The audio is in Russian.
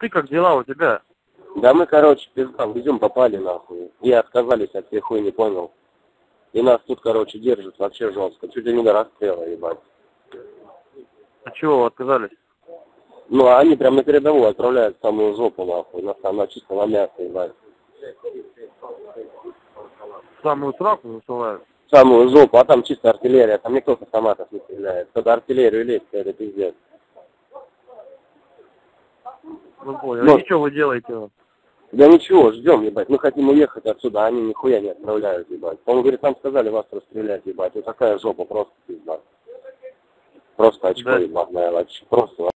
Ты как дела у тебя? Да мы, короче, пиздам, везем попали нахуй. И отказались от всей хуйни, понял. И нас тут, короче, держат вообще жестко. Чуть ли не до расстрела, ебать. А чего вы отказались? Ну, а они прям на передовую отправляют в самую жопу, нахуй. На чисто на мясо, ебать. Самую сраку засылают? В самую жопу, а там чисто артиллерия. Там никто с автоматов не стреляет. Кто-то артиллерию лезет, это пиздец. Ну понял. Ну, И что вы делаете? да ничего, ждем, ебать. Мы хотим уехать отсюда, а они нихуя не отправляют, ебать. Он говорит, нам сказали вас расстрелять, ебать. Вот такая жопа, просто пизда. Просто очко, Да. ебать, моя вообще. Просто